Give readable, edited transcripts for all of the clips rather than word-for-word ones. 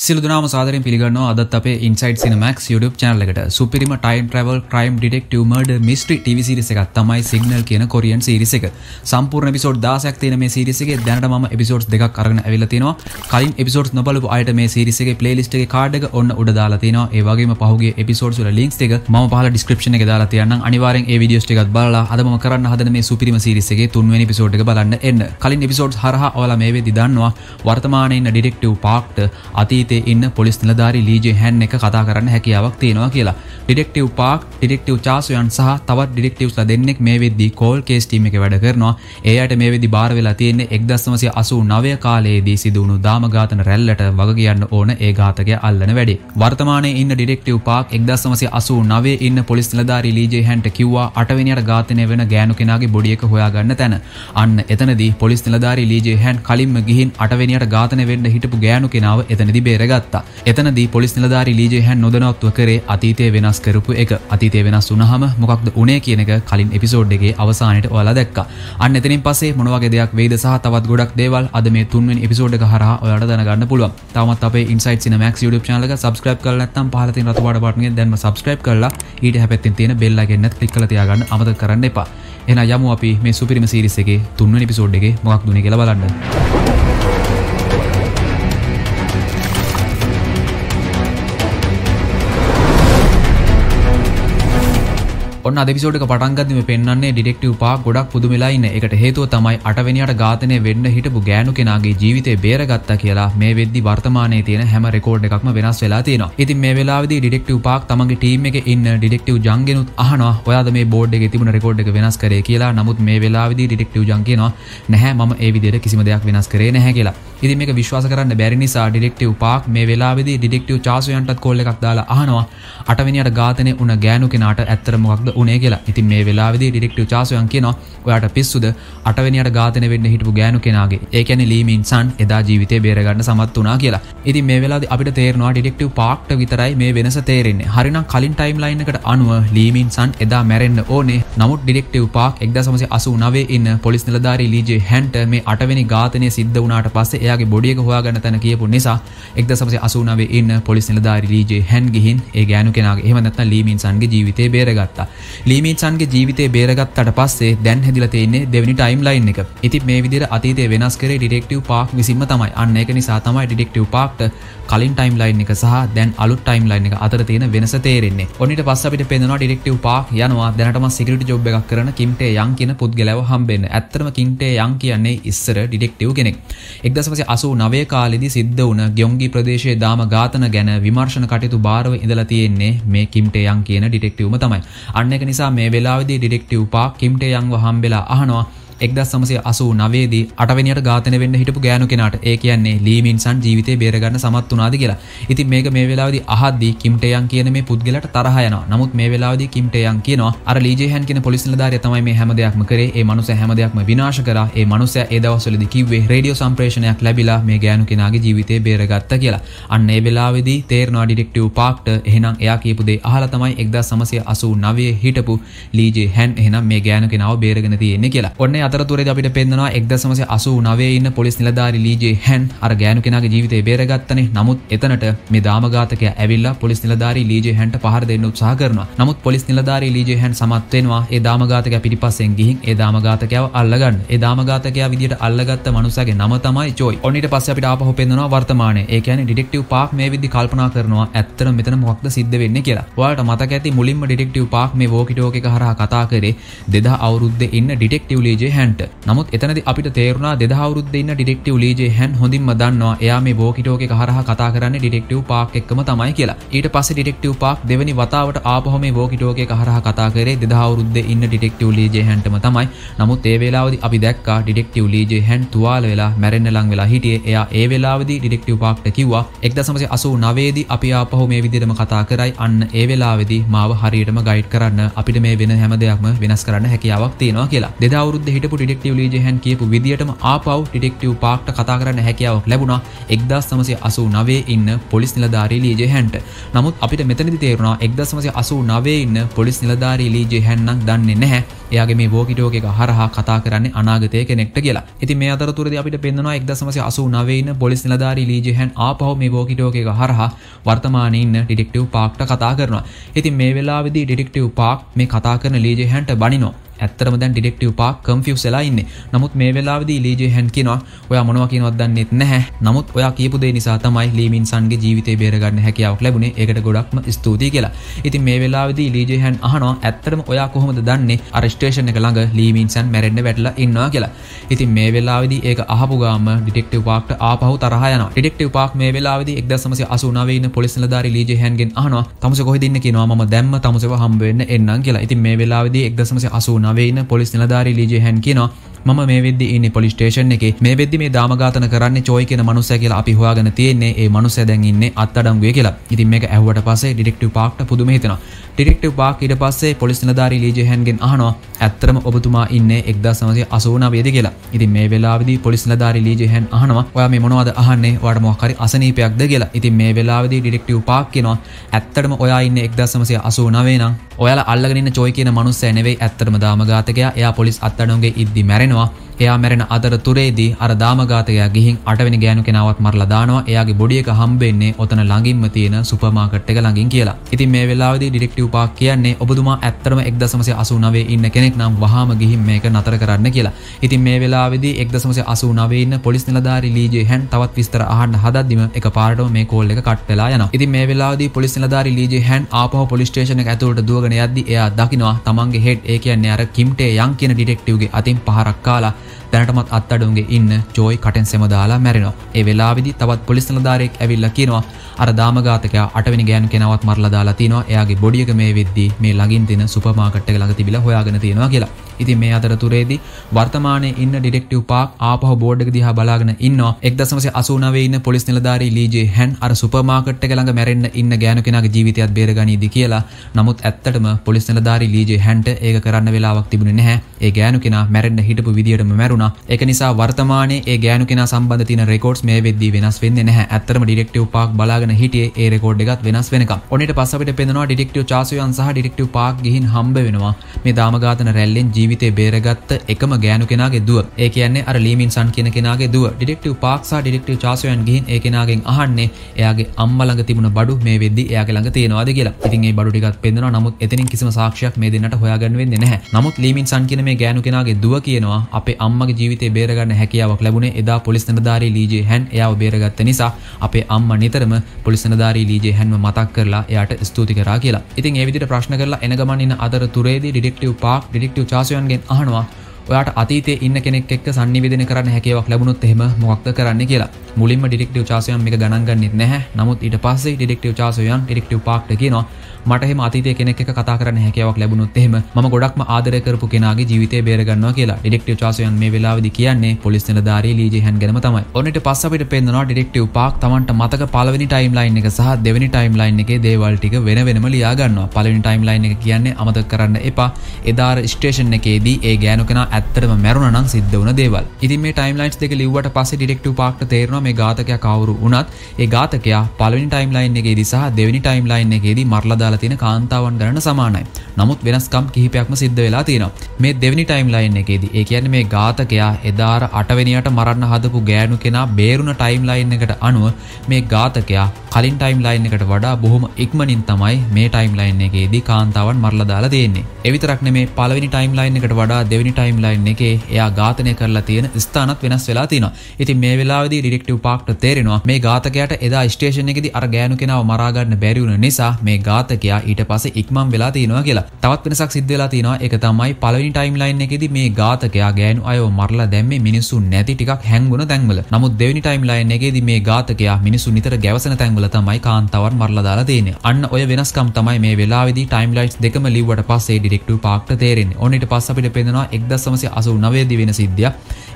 සියලු දෙනාම සාදරයෙන් පිළිගන්නවා අදත් අපේ Inside Cinemax YouTube channel එකට. සුපිරිම time travel crime detective murder mystery TV series එකක් තමයි Signal කියන Korean series එක. සම්පූර්ණ episode 16ක් තියෙන මේ series එකේ දැනට මම episodes දෙකක් අරගෙන ඇවිල්ලා තිනවා. කලින් episodes නොබලපු අයට මේ series එකේ playlist එකේ card එක ඔන්න උඩ දාලා තිනවා. ඒ වගේම පහුගිය episodes වල links ටික මම පහළ description එකේ දාලා තියන්නම්. අනිවාර්යෙන් ඒ videos ටිකත් බලලා අද මම කරන්න හදන මේ සුපිරිම series එකේ 3 වෙනි episode එක බලන්න එන්න. කලින් episodes හරහා ඔයාලා මේ වෙද්දි දන්නවා වර්තමානයේ ඉන්න detective Parkට ඉන්න පොලිස් නිලධාරී ලී ජේ හැන් එක කතා කරන්න හැකියාවක් තියෙනවා කියලා. ඩිටෙක්ටිව් පාක්, ඩිටෙක්ටිව් චාසොයන් සහ තවත් ඩිටෙක්ටිව්ස්ලා දෙන්නෙක් මේ වෙද්දී කෝල් කේස් ටීම් එකේ වැඩ කරනවා. ඒ අයට මේ වෙද්දී බාර වෙලා තියෙන්නේ 1989 කාලයේදී සිදු වුණු දාම ඝාතන රැල්ලට වග කියන්න ඕන ඒ ඝාතකයා අල්ලන වැඩේ. වර්තමානයේ ඉන්න ඩිටෙක්ටිව් පාක් 1989 ඉන්න පොලිස් නිලධාරී ලී ජේ හැන්ට කිව්වා 8 වෙනියට ඝාතනය වෙන ගෑනු කෙනාගේ බොඩි එක හොයාගන්න තැන. අන්න එතනදී පොලිස් නිලධාරී ලී ජේ හැන් කලින්ම ගිහින් 8 වෙනියට ඝාතනය වෙන්න හිටපු ගෑනු කෙනාව එතනදී බේරගත්තා. එතනදී පොලිස් නිලධාරී ලී ජේ හැන් නොදැනුවත්ව කරේ අතීතයේ වෙනස් කරපු එක. අතීතයේ වෙනස් වුණාම මොකක්ද උනේ කියන එක කලින් එපිසෝඩ් එකේ අවසානයේට ඔයාලා දැක්කා. අන්න එතනින් පස්සේ මොන වගේ දෙයක් වෙයිද සහ තවත් ගොඩක් දේවල් අද මේ 3 වෙනි එපිසෝඩ් එක හරහා ඔයාලට දැනගන්න පුළුවන්. තවමත් අපේ Inside Cinemax YouTube channel එක subscribe කරලා නැත්නම් පහළ තියෙන රතු පාට බටන් එක දැන්ම subscribe කරලා ඊට හැපැත්තෙන් තියෙන bell icon එක click කරලා තියාගන්න අමතක කරන්න එපා. එහෙනම් යමු අපි මේ සුපිරිම series එකේ 3 වෙනි එපිසෝඩ් එකේ මොකක්ද උනේ කියලා බලන්න. ඔන්න අද එපිසෝඩ් එක පටන් ගද්දි මේ පෙන්වන්නේ ඩිටෙක්ටිව් පාක් ගොඩක් පුදුම වෙලා ඉන්නේ. ඒකට හේතුව තමයි 8 වෙනියට ඝාතනය වෙන්න හිටපු ගෑනු කෙනාගේ ජීවිතේ බේරගත්තා කියලා මේ වෙද්දි වර්තමානයේ තියෙන හැම රෙකෝඩ් එකක්ම වෙනස් වෙලා තියෙනවා. ඉතින් මේ වෙලාවේදී ඩිටෙක්ටිව් පාක් තමන්ගේ ටීම් එකේ ඉන්න ඩිටෙක්ටිව් ජංගෙනුත් අහනවා ඔයාද මේ බෝඩ් එකේ තිබුණ රෙකෝඩ් එක වෙනස් කරේ කියලා. නමුත් මේ වෙලාවේදී ඩිටෙක්ටිව් ජං කියනවා නැහැ මම ඒ විදිහට කිසිම දෙයක් වෙනස් කරේ නැහැ කියලා. ඉතින් මේක විශ්වාස කරන්න බැරි නිසා ඩිටෙක්ටිව් පාක් මේ වෙලාවේදී ඩිටෙක්ටිව් චාසොයන්ටත් කෝල් එකක් දාලා අහනවා 8 වෙනියට ඝාතනය වුණ ගෑනු කෙනාට ඇත්තට මොකක්ද උනේ කියලා. ඉතින් මේ වෙලාවේදී ඩිටෙක්ටිව් චාසොයන් කියනවා ඔයාට පිස්සුද 8 වෙනියට ඝාතනය වෙන්න හිටපු ගෑනු කෙනාගේ ඒ කියන්නේ ලී මින් සන් එදා ජීවිතේ බේර ගන්න සමත් වුණා කියලා. ඉතින් මේ වෙලාවේදී අපිට තේරෙනවා ඩිටෙක්ටිව් පාක්ට විතරයි මේ වෙනස තේරෙන්නේ. හරිනම් කලින් ටයිම් ලයින් එකට අනුව ලී මින් සන් එදා මැරෙන්න ඕනේ. නමුත් ඩිටෙක්ටිව් පාක් 1989 ඉන්න පොලිස් නිලධාරී ලී ජේ හැන්ට මේ 8 වෙනි ඝාතනය සිද්ධ වුණාට පස්සේ එයාගේ බොඩි එක හොයාගන්න තැන කියපු නිසා 1989 ඉන්න පොලිස් නිලධාරී ලී ජේ හැන් ගිහින් ඒ ගෑනු කෙනාගේ එහෙම නැත්නම් ලී මින් සන්ගේ ජීවිතේ බේරගත්තා. ලී මින් සන්ගේ ජීවිතේ බේරගත්තට පස්සේ දැන් හැදිලා තියෙන්නේ දෙවෙනි ටයිම් ලයින් එක. ඉතින් මේ විදිහට අතීතයේ වෙනස් කරේ ඩිටෙක්ටිව් පාක් විසින්ම තමයි. අන්න ඒක නිසා තමයි ඩිටෙක්ටිව් පාක්ට කලින් ටයිම් ලයින් එක සහ දැන් අලුත් ටයිම් ලයින් එක අතර තියෙන වෙනස තේරෙන්නේ. ඔන්න ඊට පස්සේ අපිට පේනවා ඩිටෙක්ටිව් පාක් යනවා දැනටම සිකියුරිටි ජොබ් එකක් කරන කිම් ටේ යන් කියන පුද්ගලයාව හම්බෙන්න. ඇත්තටම කිම් ටේ යන් කියන්නේ ඉස්සර ඩිටෙක්ටිව් කෙනෙක්. 1989 කාලේදී සිද්ධ වුණ ග්යොන්ගි ප්‍රදේශයේ දාම ඝාතන ගැන විමර්ශන කටයුතු භාරව ඉඳලා තියෙන්නේ මේ කිම් ටේ යන් කියන ඩිටෙක්ටිව්ම තමයි. අන්න ඒක නිසා මේ වෙලාවේදී ඩිටෙක්ටිව් පාක් කිම් ටේ යන්ව හම්බෙලා අහනවා 1989 දී 8 වෙනියට ඝාතනය වෙන්න හිටපු ගෑනු කෙනාට ඒ කියන්නේ ලී මින් සන් ජීවිතේ බේර ගන්න සමත් වුණාද කියලා. ඉතින් මේක මේ වෙලාවේදී අහද්දී කිම් ටේ යන් කියන මේ පුද්ගලයාට තරහ යනවා. නමුත් මේ වෙලාවේදී කිම් ටේ යන් කියනවා අර ලී ජේ හැන් කියන පොලිස් නිලධාරියා තමයි මේ හැම දෙයක්ම කරේ. ඒ මනුස්සයා හැම දෙයක්ම විනාශ කරා. ඒ මනුස්සයා ඒ දවස්වලදී කිව්වේ රේඩියෝ සම්ප්‍රේෂණයක් ලැබිලා මේ ගෑනු කෙනාගේ ජීවිතේ බේරගත්තා කියලා. අන්න ඒ වෙලාවේදී තේරෙනවා ඩිටෙක්ටිව් පාක්ට එහෙනම් එයා කියපු දේ අහලා තමයි 1989 හිටපු ලී ජේ හැන් එහෙනම් මේ ගෑනු කෙනාව බේරගෙන තියෙන්නේ කියලා. ඔන්න අතරතුරේදී අපිට පෙන්නනවා 1989 ඉන්න පොලිස් නිලධාරී ලී ජේ හැන් අර ගෑනු කෙනාගේ ජීවිතේ බේරගත්තනේ. නමුත් එතනට මේ දාම ඝාතකයා ඇවිල්ලා පොලිස් නිලධාරී ලී ජේ හැන්ට පහර දෙන්න උත්සාහ කරනවා. නමුත් පොලිස් නිලධාරී ලී ජේ හැන් සමත් වෙනවා ඒ දාම ඝාතකයා පිටිපස්සෙන් ගිහින් ඒ දාම ඝාතකයාව අල්ලගන්න. ඒ දාම ඝාතකයා විදියට අල්ලගත්ත මනුස්සයාගේ නම තමයි ජොයි. ඔන්න ඊට පස්සේ අපිට ආපහු පෙන්නනවා වර්තමානයේ. ඒ කියන්නේ ඩිටෙක්ටිව් පාක් මේ විදි කල්පනා කරනවා ඇත්තටම මෙතන මොකක්ද සිද්ධ වෙන්නේ කියලා. ඔයාලට මතක ඇති මුලින්ම ඩිටෙක්ටිව් පාක් මේ වෝකි ටෝක් එක හරහා කතා කරේ 2000 අවුරුද්දේ ඉන්න ඩිටෙක්ටිව් ලී ජේ හැන්ට. නමුත් එතනදී අපිට තේරුණා 2000 අවුරුද්දේ ඉන්න ඩිටෙක්ටිව් ලී ජේ හැන් හොඳින්ම දන්නවා එයා මේ වෝකි ටෝක් එක හරහා කතා කරන්නේ ඩිටෙක්ටිව් පාක් එක්කම තමයි කියලා. ඊට පස්සේ ඩිටෙක්ටිව් පාක් දෙවෙනි වතාවට ආපහු මේ වෝකි ටෝක් එක හරහා කතා කරේ 2000 අවුරුද්දේ ඉන්න ඩිටෙක්ටිව් ලී ජේ හැන්ටම තමයි. නමුත් ඒ වෙලාවේදී අපි දැක්කා ඩිටෙක්ටිව් ලී ජේ හැන් තුවාල වෙලා මැරෙන්න ලං වෙලා හිටියේ. එයා ඒ වෙලාවේදී ඩිටෙක්ටිව් පාක්ට කිව්වා 1989 දී අපි ආපහු මේ විදිහටම කතා කරයි. අන්න ඒ වෙලාවේදී මාව හරියටම ගයිඩ් කරන්න අපිට මේ වෙන හැම දෙයක්ම වෙනස් කරන්න හැකියාවක් තියෙනවා කියලා. 2000 අවුරුද්දේ හිටපු ඩිටෙක්ටිව් ලී ජේ හැන් කියපු විදියටම ආපහු ඩිටෙක්ටිව් පාක්ට කතා කරන්න හැකියාවක් ලැබුණා 1989 ඉන්න පොලිස් නිලධාරී ලී ජේ හැන්ට. නමුත් අපිට මෙතනදී තේරුණා 1989 ඉන්න පොලිස් නිලධාරී ලී ජේ හැන් නම් දන්නේ නැහැ එයාගේ මේ walkie talkie එක හරහා කතා කරන්නේ අනාගතයේ කෙනෙක්ට කියලා. ඉතින් මේ අතරතුරදී අපිට පෙන්නනවා 1989 ඉන්න පොලිස් නිලධාරී ලී ජේ හැන් ආපහු මේ walkie talkie එක හරහා වර්තමානයේ ඉන්න ඩිටෙක්ටිව් පාක්ට කතා කරනවා. ඉතින් මේ වෙලාවේදී ඩිටෙක්ටිව් පාක් මේ කතා කරන ලී ජේ හැන්ට බනිනවා. ඇත්තටම දැන් ඩිටෙක්ටිව් පාක් කන්ෆියුස් වෙලා ඉන්නේ. නමුත් මේ වෙලාවේදී ලී ජේ හැන් කියනවා ඔයා මොනවා කියනවද දන්නෙත් නැහැ. නමුත් ඔයා කියපු දේ නිසා තමයි ලී මින්සන්ගේ ජීවිතේ බේරගන්න හැකියාවක් ලැබුණේ. ඒකට ගොඩක්ම ස්තුතියි කියලා. ඉතින් මේ වෙලාවේදී ලී ජේ හැන් අහනවා ඇත්තටම ඔයා කොහොමද දන්නේ අර ස්ටේෂන් එක ළඟ ලී මින්සන් මැරෙන්න වැටලා ඉන්නවා කියලා. ඉතින් මේ වෙලාවේදී ඒක අහපු ගාම ඩිටෙක්ටිව් පාක්ට ආපහු තරහ යනවා. ඩිටෙක්ටිව් පාක් මේ වෙලාවේදී 1989 ඉන්න පොලිස් නිලධාරී ලී ජේ හැන්ගෙන් අහනවා තමුසේ කොහෙද ඉන්නේ කියනවා මම දැම්ම තමුසේව හම්බ වෙන්න එන්නම් කියලා. ඉතින් මේ වෙලාවේදී 1989 ඉන්න පොලිස් නිලධාරී ලී ජේ හැන් කියනවා මම මේ වෙද්දි ඉන්නේ පොලිස් ස්ටේෂන් එකේ. මේ වෙද්දි මේ දාමඝාතන කරන්නේ චෝයි කියන මනුස්සයා කියලා අපි හොයාගෙන තියෙන්නේ. ඒ මනුස්සයා දැන් ඉන්නේ අත්අඩංගුවේ කියලා. ඉතින් මේක ඇහුවට පස්සේ ඩිටෙක්ටිව් පාක්ට පුදුම හිතෙනවා. ඩිටෙක්ටිව් පාක් ඊට පස්සේ පොලිස් නිලධාරී ලී ජේ හැන්ගෙන් අහනවා ඇත්තටම ඔබතුමා ඉන්නේ 1989 ද කියලා. ඉතින් මේ වෙලාවේදී පොලිස් නිලධාරී ලී ජේ හැන් අහනවා ඔයා මේ මොනවද අහන්නේ? ඔයාට මොකක් හරි අසනීපයක්ද කියලා. ඉතින් මේ වෙලාවේදී ඩිටෙක්ටිව් පාක් කියනවා ඇත්තටම ඔයා ඉන්නේ 1989 නම් ඔයාලා අල්ලගෙන ඉන්න චෝයි කියන මනුස්සයා නෙවෙයි ඇත්තටම දාමඝාතකයා. එයා පොලිස් අත්අඩංගුවේ ඉද්දි මැරෙනවා. එයා මැරෙන අතරතුරේදී අර දාමඝාතකයා ගිහින් 8 වෙනි ගෑනු කෙනාවත් මරලා දානවා. එයාගේ බොඩි එක හම්බෙන්නේ ඔතන ළඟින්ම තියෙන සුපර් මාකට් එක ළඟින් කියලා. ඉතින් මේ වෙලාවේදී ඩිටෙක්ටිව් පාක් කියන්නේ ඔබතුමා ඇත්තටම 1989 ඉන්න කෙනෙක් නම් වහාම ගිහින් මේක නතර කරන්න කියලා. ඉතින් මේ වෙලාවේදී 1989 ඉන්න පොලිස් නිලධාරී ලී ජේ හැන් තවත් විස්තර අහන්න හදද්දිම එකපාරටම මේ කෝල් එක කට් වෙලා යනවා. ඉතින් මේ වෙලාවේදී පොලිස් නිලධාරී ලී ජේ හැන් ආපහු පොලිස් ස්ටේෂන් එක ඇතුළට දුවගෙන යද්දි එයා දකිනවා තමන්ගේ හෙඩ් ඒ කියන්නේ අර කිම්ටේ යන් කියන ඩිටෙක්ටිව්ගේ අතින් පහරක් කාලා දැනටමත් අත්අඩංගුවේ ඉන්න ජෝයි කටෙන් සෙම දාලා මැරෙනවා. ඒ වෙලාවේදී තවත් පොලිස් නිලධාරියෙක් ඇවිල්ලා කියනවා අර දාමඝාතකයා 8 වෙනි ගෑනු කෙනාවත් මරලා දාලා තිනවා. එයාගේ බොඩි එක මේ වෙද්දී මේ ළඟින් තියෙන සුපර් මාකට් එක ළඟ තිබිලා හොයාගෙන තියෙනවා කියලා. ඉතින් මේ අතරතුරේදී වර්තමානයේ ඉන්න ඩිටෙක්ටිව් පාක් ආපහු බෝඩ් එක දිහා බලාගෙන ඉන්නවා. 1989 ඉන්න පොලිස් නිලධාරී ලී ජේ හැන් අර සුපර් මාකට් එක ළඟ මැරෙන්න ඉන්න ගෑනු කෙනාගේ ජීවිතයත් බේරගනීදි කියලා. නමුත් ඇත්තටම පොලිස් නිලධාරී ලී ජේ හැන්ට ඒක කරන්න වෙලාවක් තිබුණේ නැහැ. ඒ ගෑනු කෙනා මැරෙන්න හිටපු විදියටම මැරුණා. ඒක නිසා වර්තමානයේ ඒ ගෑනු කෙනා සම්බන්ධ තියෙන රෙකෝඩ්ස් මේ වෙද්දී වෙනස් වෙන්නේ නැහැ. ඇත්තටම ඩිටෙක්ටිව් පාක් බලාගෙන හිටියේ ඒ රෙකෝඩ් එකත් වෙනස් වෙනකම්. ඔන්නට පස්ස අපිට පෙන්නනවා ඩිටෙක්ටිව් චාසුයන් සහ ඩිටෙක්ටිව් පාක් ගිහින් හම්බ වෙනවා මේ දාමඝාතන රැල්ලෙන් ජීවිතේ බේරගත්ත එකම ගෑනු කෙනාගේ දුව. ඒ කියන්නේ අර ලී මින්සන් කියන කෙනාගේ දුව. ඩිටෙක්ටිව් පාක් සහ ඩිටෙක්ටිව් චාසුයන් ගිහින් ඒ කෙනාගෙන් අහන්නේ එයාගේ අම්මා ළඟ තිබුණ බඩු මේ වෙද්දී එයාගේ ළඟ තියෙනවද කියලා. ඉතින් ඒ බඩු ටිකත් පෙන්නනවා. නමුත් එතනින් කිසිම සාක්ෂියක් මේ දෙන්නට හොයාගන්න වෙන්නේ නැහැ. නමුත් ලී මින්සන් කියන මේ ගෑනු කෙනාගේ දුව කියනවා අපේ අම්මගේ ජීවිතේ බේරගන්න හැකියාවක් ලැබුණේ එදා පොලිස් නිලධාරී ලී ජේ හැන් එයාව බේරගත්ත නිසා අපේ අම්මා නිතරම පොලිස් නිලධාරී ලී ජේ හැන්ව මතක් කරලා එයාට ස්තුති කරා කියලා. ඉතින් ඒ විදිහට ප්‍රශ්න කරලා එන ගමන් ඉන්න අතරතුරේදී ඩිටෙක්ටිව් පාක් ඩිටෙක්ටිව් චාසුයන්ගෙන් අහනවා ඔයාට අතීතයේ ඉන්න කෙනෙක් එක්ක sannivedana කරන්න හැකියාවක් ලැබුණොත් එහෙම මොකක්ද කරන්න කියලා. මුලින්ම ඩිටෙක්ටිව් චාසුයන් මේක ගණන් ගන්නෙත් නැහැ. නමුත් ඊට පස්සේ ඩිටෙක්ටිව් චාසුයන් ඩිටෙක්ටිව් පාක්ට කියනවා මට එහෙම අතීතයේ කෙනෙක් එක්ක කතා කරන්න හැකියාවක් ලැබුණොත් එහෙම මම ගොඩක්ම ආදරය කරපු කෙනාගේ ජීවිතය බේර ගන්නවා කියලා. ඩිටෙක්ටිව් චාසුයන් මේ වෙලාවේදී කියන්නේ පොලිස් නිලධාරී ලී ජේ හැන් ගැනම තමයි. ඔන්න ඊට පස්සේ අපිට පෙන්නනවා ඩිටෙක්ටිව් පාක් Tamanට මතක පළවෙනි ටයිම්ලයින් එක සහ දෙවෙනි ටයිම්ලයින් එකේ දේවල් ටික වෙන වෙනම ලියා ගන්නවා. පළවෙනි ටයිම්ලයින් එක කියන්නේ අමතක කරන්න එපා. එදාර ස්ටේෂන් එකේදී ඒ ගෑනු කෙනා ඇත්තටම මැරුණා නම් සිද්ධ වුණ දේවල්. ඉතින් මේ ටයිම්ලයින්ස් දෙක ලිව්වට පස්සේ ඩිටෙක්ටිව් පාක්ට තේරෙනවා මේ ඝාතකයා කවුරු වුණත් ඒ ඝාතකයා පළවෙනි ටයිම්ලයින් එකේදී සහ දෙවෙනි ටයිම්ලයින් එකේදී මරලා දාලා තියෙන කාන්තාවන් ගණන සමානයි. නමුත් වෙනස්කම් කිහිපයක්ම සිද්ධ වෙලා තියෙනවා. මේ දෙවෙනි ටයිම්ලයින් එකේදී ඒ කියන්නේ මේ ඝාතකයා එදාර 8 වෙනියට මරන්න හදපු ගෑනු කෙනා බේරුණ ටයිම්ලයින් එකට අනුව මේ ඝාතකයා කලින් ටයිම්ලයින් එකට වඩා බොහොම ඉක්මනින් තමයි මේ ටයිම්ලයින් එකේදී කාන්තාවන් මරලා දාලා තියෙන්නේ. ඒ විතරක් නෙමේ පළවෙනි ටයිම්ලයින් එකට වඩා දෙවෙනි ටයිම්ලයින් එකේ එයා ඝාතනය කරලා තියෙන ස්ථානත් වෙනස් වෙලා තියෙනවා. ඉතින් මේ වෙලාවේදී ඩිටෙක්ටිව් පාක්ට තේරෙනවා මේ ඝාතකයාට එදා ස්ටේෂන් එකේදී අර ගෑනු කෙනාව මරා ගන්න බැරි වුණ නිසා මේ ඝාතකයා ඊට පස්සේ ඉක්මන් වෙලා තියෙනවා කියලා. තවත් වෙනසක් සිද්ධ වෙලා තියෙනවා. ඒක තමයි පළවෙනි ටයිම්ලයින් එකේදී මේ ඝාතකයා ගෑනු අයව මරලා දැම්මේ මිනිස්සු නැති ටිකක් හැංගුණ තැන්වල. නමුත් දෙවෙනි ටයිම්ලයින් එකේදී මේ ඝාතකයා මිනිස්සු නිතර ගැවසෙන තැන්වල තමයි කාන්තාවන් මරලා දාලා තියෙන්නේ. අන්න ඔය වෙනස්කම් තමයි මේ වෙලාවේදී ටයිම්ලයින්ස් දෙකම ලිව්වට පස්සේ ඩිටෙක්ටිව් පාක්ට තේරෙන්නේ. ඔන්න ඊට පස්සේ අපිට පේනවා 1989 දී වෙන සිද්ධියක්.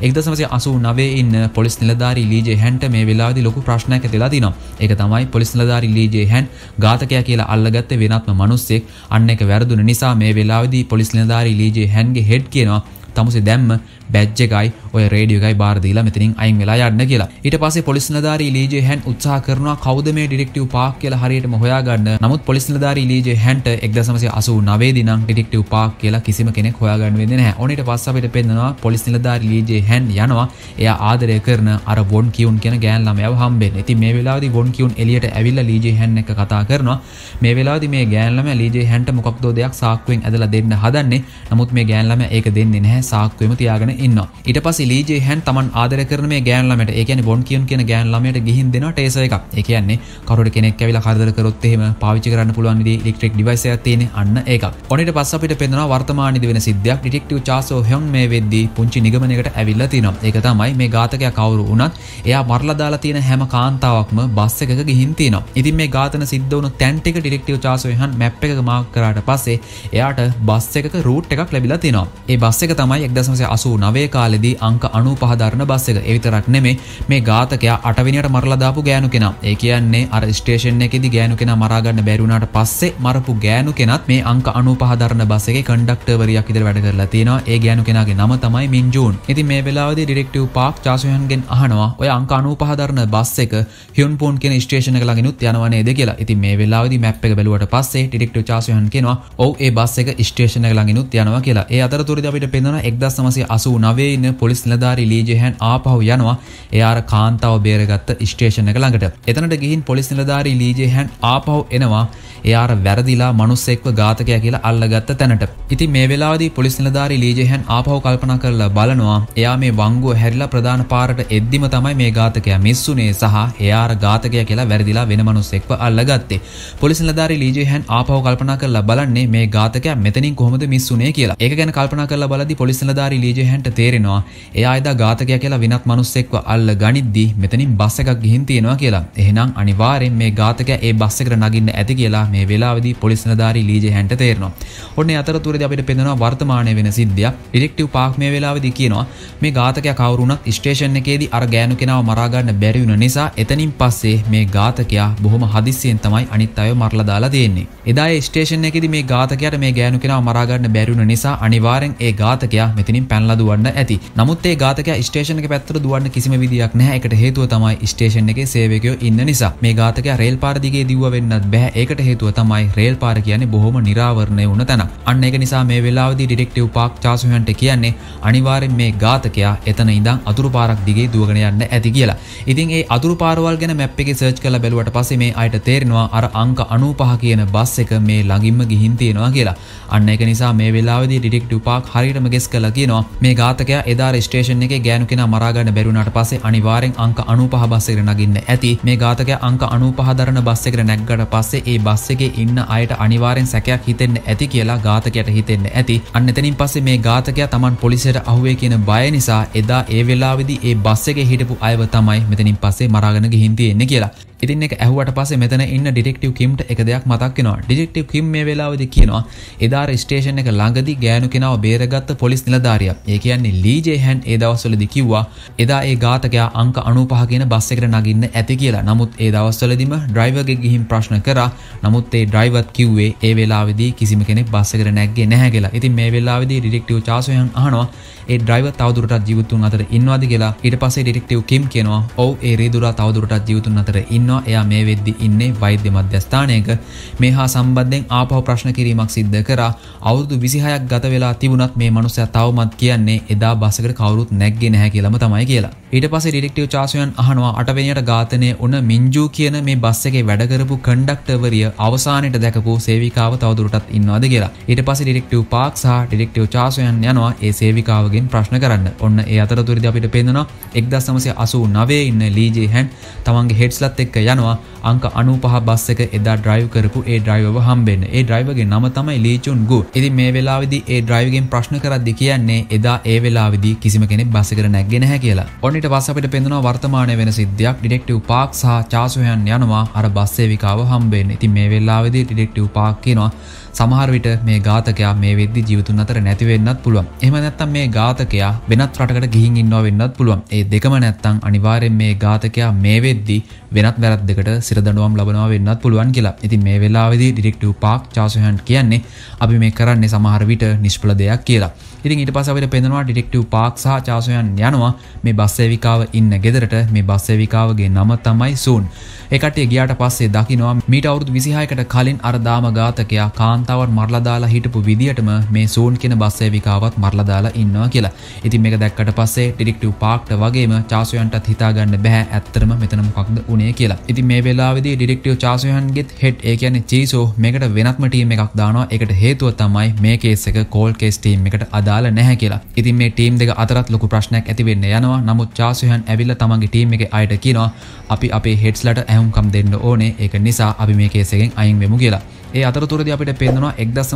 1989 ඉන්න පොලිස් නිලධාරී ලී ජේ හැන්ට මේ වෙලාවේදී ලොකු ප්‍රශ්නයක් ඇතිලා තිනවා. ඒක තමයි පොලිස් නිලධාරී ලී ජේ හැන් ඝාතකයා කියලා අල්ලගත්තේ වෙනත්ම මිනිස්සෙක්. අන්න ඒක වැරදුන නිසා මේ වෙලාවේදී පොලිස් නිලධාරී ලී ජේ හැන්ගේ හෙඩ් කියනවා තමුසේ දැම්ම බැජ් එකයි ඔය රේඩියෝ එකයි බාර දීලා මෙතනින් අයින් වෙලා යන්න කියලා. ඊට පස්සේ පොලිස් නිලධාරී ලී ජේ හැන් උත්සාහ කරනවා කවුද මේ ඩිටෙක්ටිව් පාක් කියලා හරියටම හොයාගන්න. නමුත් පොලිස් නිලධාරී ලී ජේ හැන්ට 1989 දී නම් ඩිටෙක්ටිව් පාක් කියලා කිසිම කෙනෙක් හොයාගන්න වෙන්නේ නැහැ. ඕන ඊට පස්සේ අපිට පෙන්නනවා පොලිස් නිලධාරී ලී ජේ හැන් යනවා. එයා ආදරය කරන අර වොන් කියුන් කියන ගෑන් ළමයාව හම්බෙන්න. ඉතින් මේ වෙලාවේදී වොන් කියුන් එළියට ඇවිල්ලා ලී ජේ හැන් එක්ක කතා කරනවා. මේ වෙලාවේදී මේ ගෑන් ළමයා ලී ජේ හැන්ට මොකක්දෝ දෙයක් සාක්කුවෙන් ඇදලා දෙන්න හදන්නේ. නමුත් මේ ගෑන් ළමයා ඒක දෙන්නේ නැහැ. සාක්කුවෙම තියාගෙන ඉන්නවා. ඊට පස්සේ ලී ජේ හැන් Taman ආදරය කරන මේ ගෑන් ළමයට, ඒ කියන්නේ වොන් කියුන් කියන ගෑන් ළමයට ගිහින් දෙනවා ටේසර් එකක්. ඒ කියන්නේ කවුරුද කෙනෙක් ඇවිල්ලා කරදර කරොත් එහෙම පාවිච්චි කරන්න පුළුවන් විදිහේ ඉලෙක්ට්‍රික් ඩිවයිස් එකක් තියෙන්නේ. අන්න ඒකක්. ඔන්න ඊට පස්සේ අපිට පෙන්නනවා වර්තමානයේදී වෙන සිද්ධියක්. ඩිටෙක්ටිව් චා සෝ හ්යොන් මේ වෙද්දී පුංචි නිගමනයකට ඇවිල්ලා තිනවා. ඒක තමයි මේ ඝාතකයා කවුරු වුණත් එයා මරලා දාලා තියෙන හැම කාන්තාවක්ම බස් එකක ගිහින් තිනවා. ඉතින් මේ ඝාතන සිද්ධ වුණු තැන් ටික detective Cha So Hyeon map එකක මාක් කරාට පස්සේ එයාට බස් එකක රූට් එකක් ලැබිලා තිනවා. ඒ බස් එක තමයි 1989 කාලේදී අංක 95 දරන බස් එක. ඒ විතරක් නෙමෙයි මේ ඝාතකයා 8 වෙනියට මරලා දාපු ගෑනු කෙනා. ඒ කියන්නේ අර ස්ටේෂන් එකේදී ගෑනු කෙනා මරා ගන්න බැරි වුණාට පස්සේ මරපු ගෑනු කෙනත් මේ අංක 95 දරන බස් එකේ කන්ඩක්ටර්වරියක් විතර වැඩ කරලා තියෙනවා. ඒ ගෑනු කෙනාගේ නම තමයි මින් ජූන්. ඉතින් මේ වෙලාවේදී ඩිටෙක්ටිව් පාක් චා සෝ හ්යොන්ගෙන් අහනවා ඔය අංක 95 දරන බස් එක හ්යුන් පොන් කියන ස්ටේෂන් එක ළඟිනුත් යනවා නේද කියලා. ඉතින් මේ වෙලාවේදී මැප් එක බැලුවට පස්සේ ඩිටෙක්ටිව් චා සෝ හ්යොන් කියනවා ඔව් ඒ බස් එක ස්ටේෂන් එක ළඟිනුත් යනවා කියලා. ඒ අතරතුරදී අපිට පෙන්වනවා 1989 ඉන්න පොලිස් නිලධාරී ලී ජේ හැන් ආපහු යනවා. එයා අර කාන්තාව බේරගත්ත ස්ටේෂන් එක ළඟට. එතනට ගිහින් පොලිස් නිලධාරී ලී ජේ හැන් ආපහු එනවා. එයා අර වැරදිලා මිනිස්සෙක්ව ඝාතකයා කියලා අල්ලගත්ත තැනට. ඉතින් මේ වෙලාවේදී පොලිස් නිලධාරී ලී ජේ හැන් ආපහු කල්පනා කරලා බලනවා එයා මේ වංගුව හැරිලා ප්‍රධාන පාරට එද්දිම තමයි මේ ඝාතකයා මිස්සුනේ සහ එයා අර ඝාතකයා කියලා වැරදිලා වෙන මිනිස්සෙක්ව අල්ලගත්තේ. පොලිස් නිලධාරී ලී ජේ හැන් ආපහු කල්පනා කරලා බලන්නේ මේ ඝාතකයා මෙතනින් කොහොමද මිස්සුනේ කියලා. ඒක ගැන කල්පනා කරලා බලද්දී පොලිස් නිලධාරී ලී ජේ හැන්ට තේරෙනවා එයා එදා ඝාතකයා කියලා විනත් මිනිස්සෙක්ව අල්ල ගනිද්දී මෙතනින් බස් එකක් ගිහින් තියෙනවා කියලා. එහෙනම් අනිවාර්යෙන් මේ ඝාතකයා ඒ බස් එකට නගින්න ඇති කියලා මේ වෙලාවේදී පොලිස් නිලධාරී ලී ජේ හැන්ට තේරෙනවා. ඔන්නේ අතරතුරදී අපිට පෙන්වනවා වර්තමානයේ වෙන සිද්ධියක්. ඩිටෙක්ටිව් පාක් මේ වෙලාවේදී කියනවා මේ ඝාතකයා කවුරු වුණත් ස්ටේෂන් එකේදී අර ගෑනු කෙනාව මරා ගන්න බැරි වුණ නිසා එතනින් පස්සේ මේ ඝාතකයා බොහොම හදිස්සියෙන් තමයි අනිත් අයව මරලා දාලා තියෙන්නේ. එදා ඒ ස්ටේෂන් එකේදී මේ ඝාතකයාට මේ ගෑනු කෙනාව මරා ගන්න බැරි වුණ නිසා අනිවාර්යෙන් ඒ ඝාතකයා මෙතනින් පැනලා දුවන්න ඇති. නමුත් ඒ ඝාතකයා ස්ටේෂන් එක පැත්තට දුවන්න කිසිම විදියක් නැහැ. ඒකට හේතුව තමයි ස්ටේෂන් එකේ සේවකයෝ ඉන්න නිසා. මේ ඝාතකයා රේල් පාර දිගේ දිව්ව වෙන්නත් බෑ. ඒකට හේතුව තමයි රේල් පාර කියන්නේ බොහොම නිරාවරණය වුණ තැනක්. අන්න ඒක නිසා මේ වෙලාවේදී ඩිටෙක්ටිව් පාක් චා සෝ හ්යොන්ට කියන්නේ අනිවාර්යෙන් මේ ඝාතකයා එතන ඉඳන් අතුරු පාරක් දිගේ දුවගෙන යන්න ඇති කියලා. ඉතින් ඒ අතුරු පාරවල් ගැන මැප් එකේ සර්ච් කරලා බැලුවට පස්සේ මේ අයට තේරෙනවා අර අංක 95 කියන බස් එක මේ ළඟින්ම ගිහින් තියෙනවා කියලා. අන්න ඒක නිසා මේ වෙලාවේදී ඩිටෙක්ටිව් පාක් හරියටම ගෙස් කරලා කියනවා මේ ඝාතකයා එදා ස්ටේෂන් එකේ ගෑනු කෙනා මරා ගන්න බැරි වුණාට පස්සේ අනිවාර්යෙන් අංක 95 බස් එකට නගින්න ඇති. මේ ඝාතකයා අංක 95 දරන බස් එකට නැග්ගට පස්සේ ඒ බස් එකේ ඉන්න අයට අනිවාර්යෙන් සැකයක් හිතෙන්න ඇති කියලා ඝාතකයාට හිතෙන්න ඇති. අන්න එතනින් පස්සේ මේ ඝාතකයා Taman පොලිසියට අහුවේ කියන බය නිසා එදා ඒ වෙලාවේදී ඒ බස් එකේ හිටපු අයව තමයි මෙතනින් පස්සේ මරාගෙන ගිහින් තියෙන්නේ කියලා. ඉතින් ඒක ඇහුවට පස්සේ මෙතන ඉන්න ඩිටෙක්ටිව් කිම්ට එක දෙයක් මතක් වෙනවා. ඩිටෙක්ටිව් කිම් මේ වෙලාවේදී කියනවා එදා ස්ටේෂන් එක ළඟදී ගෑනු කෙනාව බේරගත්ත පොලිස් නිලධාරියා. ඒ කියන්නේ ලී ජේ හැන් ඒ දවස්වලදී කිව්වා එදා ඒ ඝාතකයා අංක 95 කියන බස් එකට නගින්න ඇති කියලා. නමුත් ඒ දවස්වලදීම ඩ්‍රයිවර්ගෙක් ගිහින් ප්‍රශ්න කරා. නමුත් ඒ ඩ්‍රයිවර්ත් කිව්වේ ඒ වෙලාවේදී කිසිම කෙනෙක් බස් එකට නැග්ගේ නැහැ කියලා. ඉතින් මේ වෙලාවේදී ඩිටෙක්ටිව් චා සෝ හ්යොන් අහනවා ඒ ඩ්‍රයිවර් තවදුරටත් ජීවිතුන් අතර ඉන්නවද කියලා. ඊට පස්සේ ඩිටෙක්ටිව් කිම් කියනවා ඔව් ඒ රීදුරා තවදුරටත් ජීවිතුන් අතර ඉන්නවා. එයා මේ වෙද්දි ඉන්නේ වෛද්‍ය මධ්‍යස්ථානයක. මේ හා සම්බන්ධයෙන් ආපහු ප්‍රශ්න කිරීමක් සිද්ධ කරා. අවුරුදු 26ක් ගත වෙලා තිබුණත් මේ මනුස්සයා තවමත් කියන්නේ එදා බස් එකට කවුරුත් නැග්ගේ නැහැ කියලාම තමයි කියලා. ඊට පස්සේ ඩිටෙක්ටිව් චා සෝ හ්යොන් අහනවා 8 වෙනියට ඝාතනය වුණ මින්ජූ කියන මේ බස් එකේ වැඩ කරපු කන්ඩක්ටර්වරිය අවසානයේට දැකපු සේවිකාව තවදුරටත් ඉන්නවද කියලා. ඊට පස්සේ ඩිටෙක්ටිව් පාක් සහ ඩිටෙක්ටිව් චා සෝ හ්යොන් යනවා ඒ සේවිකාවගෙන් ප්‍රශ්න කරන්න. ඔන්න ඒ අතරතුරදී අපිට පේනවා 1989 ඉන්න ලී ජේ හැන් තමන්ගේ හෙඩ්ස්ලත් එක්ක යනවා අංක 95 බස් එක එදා ඩ්‍රයිව් කරපු ඒ ඩ්‍රයිවර්ව හම්බෙන්න. ඒ ඩ්‍රයිවර්ගේ නම තමයි ලී චුන් ගු. ඉතින් මේ වෙලාවේදී ඒ ඩ්‍රයිවර්ගෙන් ප්‍රශ්න කරද්දී කියන්නේ එදා ඒ වෙලාවේදී කිසිම කෙනෙක් බස් එකට නැග්ගේ නැහැ කියලා. ඔන්න ඊට පස්සේ අපිට පේනවා වර්තමානයේ වෙන සිද්ධියක්. ඩිටෙක්ටිව් පාක් සහ චා සෝ හ්යොන් යනවා අර බස් සේවිකාව හම්බෙන්න. ඉතින් මේ වෙලාවේදී ඩිටෙක්ටිව් පාක් කියනවා සමහර විට මේ ඝාතකයා මේ වෙද්දි ජීවිතුන් අතර නැති වෙන්නත් පුළුවන්. එහෙම නැත්නම් මේ ඝාතකයා වෙනත් රටකට ගිහින් ඉන්නව වෙන්නත් පුළුවන්. ඒ දෙකම නැත්නම් අනිවාර්යෙන් මේ ඝාතකයා මේ වෙද්දි වෙනත් වැරද්දකට සිරදඬුවම් ලබනවා වෙන්නත් පුළුවන් කියලා. ඉතින් මේ වෙලාවේදී ඩිටෙක්ටිව් පාක් චා සෝ හ්යොන් කියන්නේ අපි මේ කරන්නේ සමහර විට නිෂ්ඵල දෙයක් කියලා. ඉතින් ඊට පස්සේ අපිට පේනවා ඩිටෙක්ටිව් පාක් සහ චාසොයන් යනවා මේ බස් සේවිකාව ඉන්න ගෙදරට. මේ බස් සේවිකාවගේ නම තමයි සූන්. ඒ කට්ටිය ගියාට පස්සේ දකින්නවා මීට අවුරුදු 26කට කලින් අර දාම ඝාතකයා කාන්තාවන් මරලා දාලා හිටපු විදියටම මේ සූන් කියන බස් සේවිකාවත් මරලා දාලා ඉන්නවා කියලා. ඉතින් මේක දැක්කට පස්සේ ඩිටෙක්ටිව් පාක්ට වගේම චාසොයන්ටත් හිතා ගන්න බෑ ඇත්තටම මෙතන මොකක්ද උනේ කියලා. ඉතින් මේ වෙලාවේදී ඩිටෙක්ටිව් චාසොයන්ගෙත් හෙඩ් ඒ කියන්නේ චීසෝ මේකට වෙනත්ම ටීම් එකක් දානවා. ඒකට හේතුව තමයි මේ කේස් එක කෝල් කේස් ටීම් එකට අදාළ නැහැ කියලා. ඉතින් මේ ටීම් දෙක අතරත් ලොකු ප්‍රශ්නයක් ඇති වෙන්න යනවා. නමුත් චාසොයන් ඇවිල්ලා තමන්ගේ ටීම් එකේ අයට කියනවා අපි අපේ හෙඩ්ස්ලට ඇහුම්කම් දෙන්න ඕනේ. ඒක නිසා අපි මේ කේස් එකෙන් අයින් වෙමු කියලා. ඒ අතරතුරදී අපිට පේනවා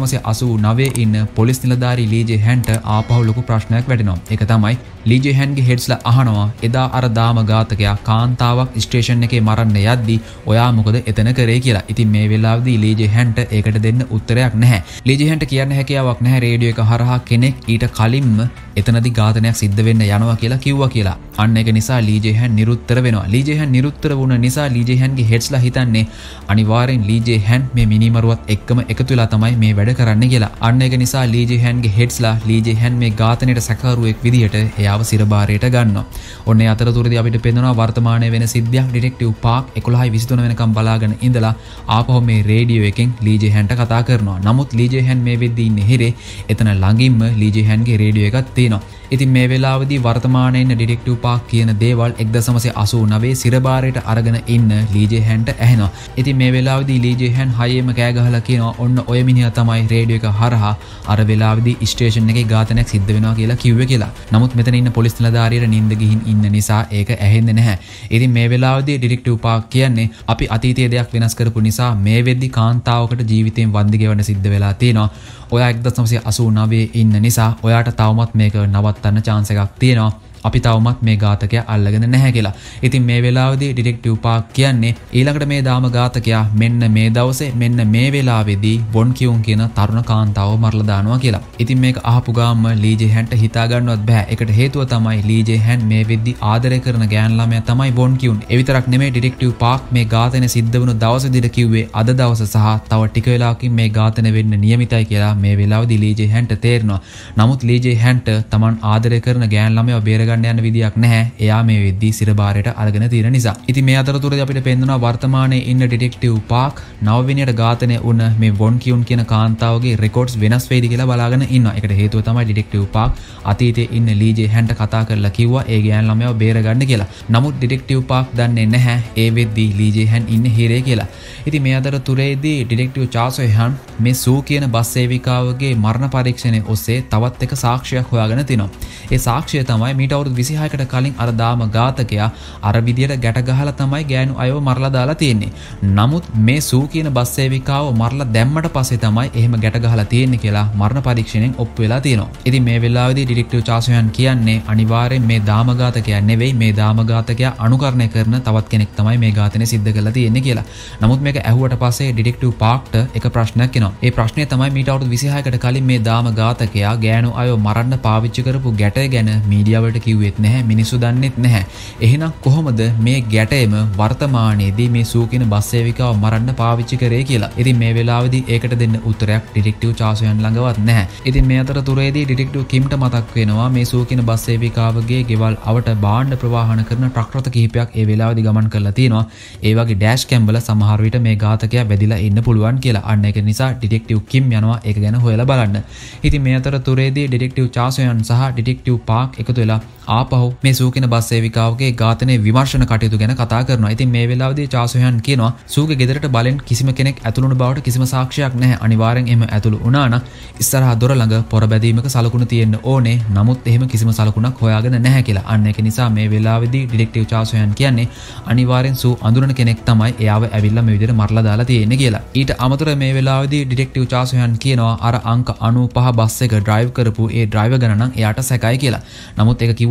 1989 ඉන්න පොලිස් නිලධාරී ලී ජේ හැන්ට ආපහු ලොකු ප්‍රශ්නයක් වැටෙනවා. ඒක තමයි ලී ජේ හැන්ගේ හෙඩ්ස්ලා අහනවා එදා අර දාම ඝාතකයා කාන්තාවක් ස්ටේෂන් එකේ මරන්න යද්දි ඔයා මොකද එතන කරේ කියලා. ඉතින් මේ වෙලාවේදී ලී ජේ හැන්ට ඒකට දෙන්න උත්තරයක් නැහැ. ලී ජේ හැන්ට කියන්න හැකියාවක් නැහැ රේඩියෝ එක හරහා කෙනෙක් ඊට කලින්ම එතනදී ඝාතනයක් සිද්ධ වෙන්න යනවා කියලා කිව්වා කියලා. අන්න ඒක නිසා ලී ජේ හැන් නිරුත්තර වෙනවා. ලී ජේ හැන් නිරුත්තර වුණ නිසා ලී ජේ හැන්ගේ හෙඩ්ස්ලා හිතන්නේ අනිවාර්යෙන් ලී ජේ හැන් මේ මිනිමරුවත් එක්කම එකතු වෙලා තමයි මේ වැඩ කරන්නේ කියලා. අන්න ඒක නිසා ලී ජේ හැන්ගේ හෙඩ්ස්ලා ලී ජේ හැන් මේ ඝාතනයට සැකකරුවෙක් විදිහට එයාව සිරබාරයට ගන්නවා. ඔන්න ඒ අතරතුරදී අපිට පේනවා වර්තමානයේ වෙන සිද්ධියක් ඩිටෙක්ටිව් පාක් 11:23 වෙනකම් බලාගෙන ඉඳලා ආපහු මේ රේඩියෝ එකෙන් ලී ජේ හැන්ට කතා කරනවා. නමුත් ලී ජේ හැන් මේ වෙද්දී ඉන්නේ හිරේ. එතන ළඟින්ම ලී ජේ හැන්ගේ රේඩියෝ එකක් තියෙනවා. ඉතින් මේ වෙලාවේදී වර්තමානයේ ඉන්න ඩිටෙක්ටිව් පාක් කියන දේවල් 1989 සිරබාරයට අරගෙන ඉන්න ලී ජේ හැන්ට ඇහෙනවා. ඉතින් මේ වෙලාවේදී ලී ජේ හැන් හයෙම කෑ ගහලා කියනවා ඔන්න ඔය මිනිහා තමයි රේඩියෝ එක හරහා අර වෙලාවේදී ස්ටේෂන් එකේ ඝාතනයක් සිද්ධ වෙනවා කියලා කිව්වේ කියලා. නමුත් මෙතන ඉන්න පොලිස් නිලධාරියට නිින්ද ගිහින් ඉන්න නිසා ඒක ඇහෙන්නේ නැහැ. ඉතින් මේ වෙලාවේදී ඩිටෙක්ටිව් පාක් කියන්නේ අපි අතීතයේ දෙයක් වෙනස් කරපු නිසා මේ වෙද්දී කාන්තාවකට ජීවිතයෙන් වන්දි ගෙවන්න සිද්ධ වෙලා තියෙනවා. ඔයා 1989 ඉන්න නිසා ඔයාට තවමත් මේක නවත්තන්න chance එකක් තියෙනවා. අපි තවමත් මේ ඝාතකයා අල්ලගෙන නැහැ කියලා. ඉතින් මේ වෙලාවේදී ඩිටෙක්ටිව් පාක් කියන්නේ ඊළඟට මේ දාම ඝාතකයා මෙන්න මේ දවසේ මෙන්න මේ වෙලාවේදී වොන් කියුන් කියන තරුණ කාන්තාව මරලා දානවා කියලා. ඉතින් මේක අහපු ගාම ලී ජේ හැන්ට හිතා ගන්නවත් බෑ. ඒකට හේතුව තමයි ලී ජේ හැන් මේ වෙද්දි ආදරය කරන ගෑන් ළමයා තමයි වොන් කියුන්. ඒ විතරක් නෙමෙයි ඩිටෙක්ටිව් පාක් මේ ඝාතනය සිද්ධ වුණු දවස් විදිහට කිව්වේ අද දවස සහ තව ටික වෙලාවකින් මේ ඝාතනය වෙන්න නියමිතයි කියලා මේ වෙලාවේදී ලී ජේ හැන්ට තේරෙනවා. නමුත් ලී ජේ හැන්ට Taman ආදරය කරන ගෑන් ළමයා බේර ගන්න යන විදියක් නැහැ. එයා මේ වෙද්දී සිරබාරයට අරගෙන තියෙන නිසා. ඉතින් මේ අතරතුරදී අපිට පේනවා වර්තමානයේ ඉන්න ඩිටෙක්ටිව් පාක් 9 වෙනියට ඝාතනය වුණ මේ වොන් කියුන් කියන කාන්තාවගේ රෙකෝඩ්ස් වෙනස් වෙයිද කියලා බලාගෙන ඉන්නවා. ඒකට හේතුව තමයි ඩිටෙක්ටිව් පාක් අතීතයේ ඉන්න ලී ජේ හැන්ට කතා කරලා කිව්වා ඒ ගෑන් ළමයාව බේර ගන්න කියලා. නමුත් ඩිටෙක්ටිව් පාක් දන්නේ නැහැ ඒ වෙද්දී ලී ජේ හැන් ඉන්නේ හිරේ කියලා. ඉතින් මේ අතරතුරේදී ඩිටෙක්ටිව් චාසොය් හන් මේ සූ කියන බස් සේවිකාවගේ මරණ පරීක්ෂණය ඔස්සේ තවත් එක සාක්ෂියක් හොයාගෙන තිනවා. ඒ සාක්ෂිය තමයි මීට අවුරුදු 26කට කලින් අර දාම ඝාතකයා අර විදියට ගැට ගහලා තමයි ගෑනු අයව මරලා දාලා තියෙන්නේ. නමුත් මේ සූ කියන බස් සේවිකාව මරලා දැම්මට පස්සේ තමයි එහෙම ගැට ගහලා තියෙන්නේ කියලා මරණ පරීක්ෂණයෙන් ඔප්පු වෙලා තියෙනවා. ඉතින් මේ වෙලාවේදී ඩිටෙක්ටිව් චාසොයන් කියන්නේ අනිවාර්යෙන් මේ දාම ඝාතකයා නෙවෙයි මේ දාම ඝාතකයා අනුකරණය කරන තවත් කෙනෙක් තමයි මේ ඝාතනය සිද්ධ කරලා තියෙන්නේ කියලා. නමුත් මේක ඇහුවට පස්සේ ඩිටෙක්ටිව් පාක්ට එක ප්‍රශ්නයක් එනවා. ඒ ප්‍රශ්නේ තමයි මීට අවුරුදු 26කට කලින් මේ දාම ඝාතකයා ගෑනු අයව මරන්න පාවිච්චි කරපු ගැටය ගැන මීඩියා වලට කිව්වෙත් නැහැ. මිනිස්සු දන්නෙත් නැහැ. එහෙනම් කොහොමද මේ ගැටේම වර්තමානයේදී මේ සූ කියන බස් සේවිකාව මරන්න පාවිච්චි කරේ කියලා. ඉතින් මේ වෙලාවේදී ඒකට දෙන්න උත්තරයක් ඩිටෙක්ටිව් චාසොයන් ළඟවත් නැහැ. ඉතින් මේ අතරතුරේදී ඩිටෙක්ටිව් කිම්ට මතක් වෙනවා මේ සූ කියන බස් සේවිකාවගේ ගෙවල් අවට භාණ්ඩ ප්‍රවාහන කරන ට්‍රක් රථ කිහිපයක් ඒ වෙලාවේදී ගමන් කරලා තියෙනවා. ඒ වගේ ඩෑෂ් කැම් වල සමහර විට මේ ඝාතකයා වැදිලා ඉන්න පුළුවන් කියලා. අන්න ඒක නිසා ඩිටෙක්ටිව් කිම් යනවා ඒක ගැන හොයලා බලන්න. ඉතින් මේ අතරතුරේදී ඩිටෙක්ටිව් චාසොයන් සහ ඩිටෙක්ටිව් පාක් එකතු වෙලා ආපහු මේ සූ කියන බස් සේවිකාවගේ ඝාතනයේ විමර්ශන කටයුතු ගැන කතා කරනවා. ඉතින් මේ වෙලාවේදී චාසොයන් කියනවා සූගේ ගෙදරට බලෙන් කිසිම කෙනෙක් ඇතුළු වුණ බවට කිසිම සාක්ෂියක් නැහැ. අනිවාර්යෙන් එහෙම ඇතුළු වුණා නම් ඉස්සරහා දොර ළඟ පොර බැදීමක සලකුණු තියෙන්න ඕනේ. නමුත් එහෙම කිසිම සලකුණක් හොයාගෙන නැහැ කියලා. අන්න ඒක නිසා මේ වෙලාවේදී ඩිටෙක්ටිව් චාසොයන් කියන්නේ අනිවාර්යෙන් සූ අඳුරන කෙනෙක් තමයි එයාව ඇවිල්ලා මේ විදිහට මරලා දාලා තියෙන්නේ කියලා. ඊට අමතරව මේ වෙලාවේදී ඩිටෙක්ටිව් චාසොයන් කියනවා අර අංක 95 බස් එක ඩ්‍රයිව් කරපු ඒ ඩ්‍රයිවර් ගැන නම් එයාට සැකයි කියලා. නමුත් ඒක කිව්වට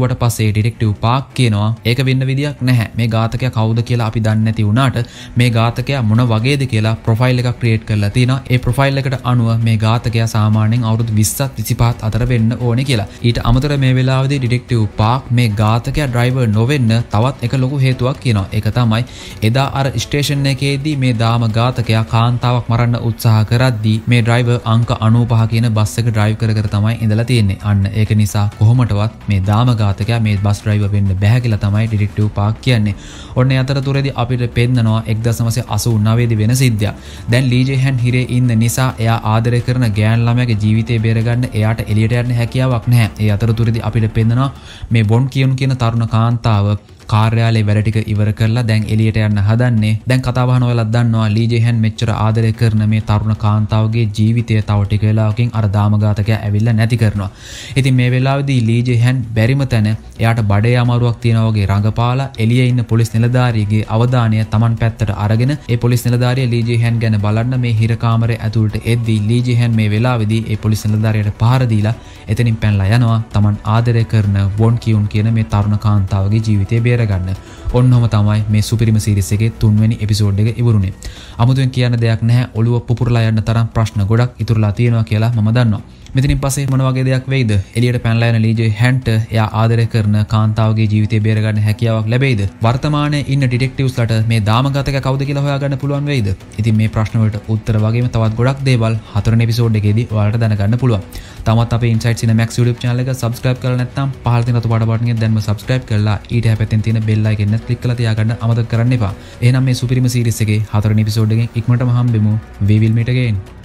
කිව්වට පස්සේ ඩිටෙක්ටිව් පාක් කියනවා ඒක වෙන්න විදියක් නැහැ. මේ ඝාතකයා කවුද කියලා අපි දන්නේ නැති වුණාට මේ ඝාතකයා මොන වගේද කියලා ප්‍රොෆයිල් එකක් ක්‍රියේට් කරලා තිනවා. ඒ ප්‍රොෆයිල් එකට අනුව මේ ඝාතකයා සාමාන්‍යයෙන් අවුරුදු 20ත් 25ත් අතර වෙන්න ඕනේ කියලා. ඊට අමතරව මේ වෙලාවේදී ඩිටෙක්ටිව් පාක් මේ ඝාතකයා ඩ්‍රයිවර් නොවෙන්න තවත් එක ලොකු හේතුවක් කියනවා. ඒක තමයි එදා අර ස්ටේෂන් එකේදී මේ දාම ඝාතකයා කාන්තාවක් මරන්න උත්සාහ කරද්දී මේ ඩ්‍රයිවර් අංක 95 කියන බස් එක ඩ්‍රයිව් කර කර තමයි ඉඳලා තියෙන්නේ. අන්න ඒක නිසා කොහොමටවත් මේ දාම ඝාතකයා මේ බස් ඩ්‍රයිවර් වෙන්න බෑ කියලා තමයි ඩිටෙක්ටිව් පාක් කියන්නේ. ඔන්න ඒ අතරතුරේදී අපිට පෙන්නනවා 1989 දී වෙන සිද්ධියක්. දැන් ලී ජේ හැන් හිරේ ඉන්න නිසා එයා ආදරය කරන ගෑන් ළමයාගේ ජීවිතේ බේරගන්න එයාට එළියට යන්න හැකියාවක් නැහැ. ඒ අතරතුරේදී අපිට පෙන්නනවා මේ බොන් කියුන් කියන තරුණ කාන්තාව කාර්යාලයේ වැඩ ටික ඉවර කරලා දැන් එළියට යන්න හදන්නේ. දැන් කතා බහන ඔයාලත් දන්නවා ලී ජේ හැන් මෙච්චර ආදරය කරන මේ තරුණ කාන්තාවගේ ජීවිතය තව ටික වෙලාවකින් අර දාමඝාතකයා ඇවිල්ලා නැති කරනවා. ඉතින් මේ වෙලාවේදී ලී ජේ හැන් බැරිම තැන එයාට බඩේ අමාරුවක් තියෙනවා වගේ රඟපාලා එළියේ ඉන්න පොලිස් නිලධාරියගේ අවධානය Taman පැත්තට අරගෙන ඒ පොලිස් නිලධාරියා ලී ජේ හැන් ගැන බලන්න මේ හිර කාමරේ ඇතුළට එද්දී ලී ජේ හැන් මේ වෙලාවේදී ඒ පොලිස් නිලධාරියට පහර දීලා එතනින් පැනලා යනවා. Taman ආදරය කරන වොන් කියුන් කියන මේ තරුණ කාන්තාවගේ ජීවිතය ගන්න. ඔන්නම තමයි මේ සුපිරිම සීරීස් එකේ 3 වෙනි එපිසෝඩ් එක ඉවරුනේ. අමුතුවෙන් කියන්න දෙයක් නැහැ. ඔළුව පුපුරලා යන්න තරම් ප්‍රශ්න ගොඩක් ඉතුරුලා තියෙනවා කියලා මම දන්නවා. මෙතනින් පස්සේ මොන වගේ දෙයක් වෙයිද? එළියට පැනලා යන ලී ජේ හැන්ට එයා ආදරය කරන කාන්තාවගේ ජීවිතය බේරගන්න හැකියාවක් ලැබෙයිද? වර්තමානයේ ඉන්න ඩිටෙක්ටිව්ස්ලාට මේ දාමඝාතකයා කවුද කියලා හොයාගන්න පුළුවන් වෙයිද? ඉතින් මේ ප්‍රශ්න වලට උත්තර වගේම තවත් ගොඩක් දේවල් 4 වෙනි එපිසෝඩ් එකේදී ඔයාලට දැනගන්න පුළුවන්. තවත් අපේ Insight Cinemax YouTube channel එක subscribe කරලා නැත්නම් පහළ තියෙන රතු පාට බටන් එක දැන්ම subscribe කරලා ඊට හැපැත්තෙන් තියෙන bell icon එක click කරලා තියාගන්න අමතක කරන්න එපා. එහෙනම් මේ සුපිරිම series එකේ 4 වෙනි එපිසෝඩ් එකෙන් ඉක්මනටම හම්බෙමු. We will meet again.